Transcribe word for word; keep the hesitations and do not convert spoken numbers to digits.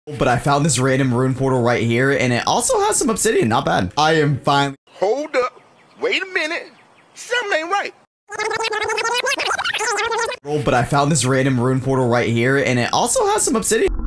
But I found this random rune portal right here, and it also has some obsidian. Not bad. I am finally. Hold up. Wait a minute. Something ain't right. But I found this random rune portal right here, and it also has some obsidian.